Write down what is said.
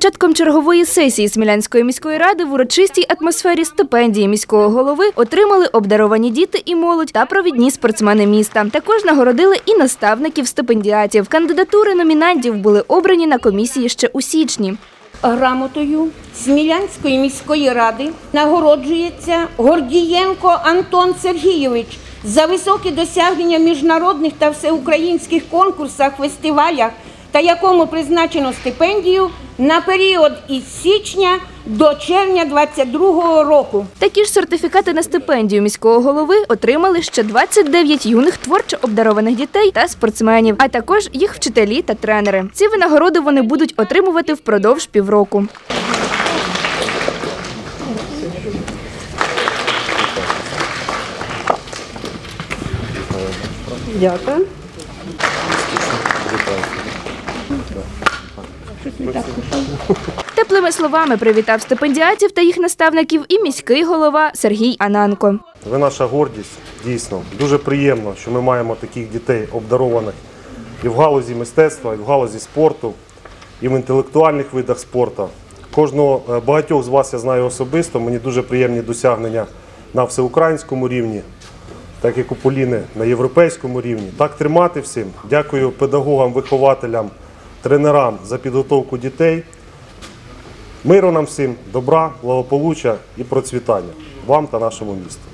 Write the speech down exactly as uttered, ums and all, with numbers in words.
початком чергової сесії Смілянської міської ради в урочистій атмосфері стипендії міського голови отримали обдаровані діти і молодь та провідні спортсмени міста. Також нагородили і наставників-стипендіатів. Кандидатури номінантів були обрані на комісії ще у січні. Грамотою Смілянської міської ради нагороджується Гордієнко Антон Сергійович за високі досягнення в міжнародних та всеукраїнських конкурсах, фестивалях, та якому призначено стипендію на період із січня до червня двадцять другого року. Такі ж сертифікати на стипендію міського голови отримали ще двадцять дев'ять юних творчо обдарованих дітей та спортсменів, а також їх вчителі та тренери. Ці винагороди вони будуть отримувати впродовж півроку. Дякую. Теплими словами привітав стипендіатів та їх наставників і міський голова Сергій Ананко. Ви наша гордість, дійсно. Дуже приємно, що ми маємо таких дітей обдарованих і в галузі мистецтва, і в галузі спорту, і в інтелектуальних видах спорту. Кожного, багатьох з вас я знаю особисто, мені дуже приємні досягнення на всеукраїнському рівні, так як у Поліни на європейському рівні. Так тримати всім. Дякую педагогам, вихователям, тренерам за підготовку дітей. Миру нам всім, добра, благополуччя і процвітання вам та нашому місту.